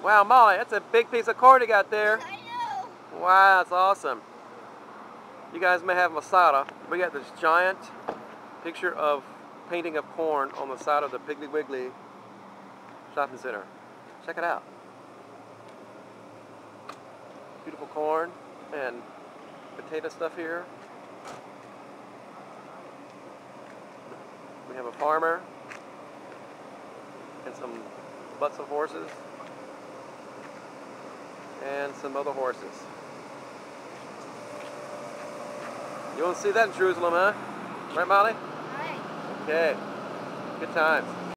Wow, Molly, that's a big piece of corn you got there. I know. Wow, that's awesome. You guys may have Masada. We got this giant picture of painting of corn on the side of the Piggly Wiggly shopping center. Check it out. Beautiful corn and potato stuff here. We have a farmer and some butts of horses and some other horses. You want to see that in Jerusalem, huh? Right, Molly? Right. Okay. Good times.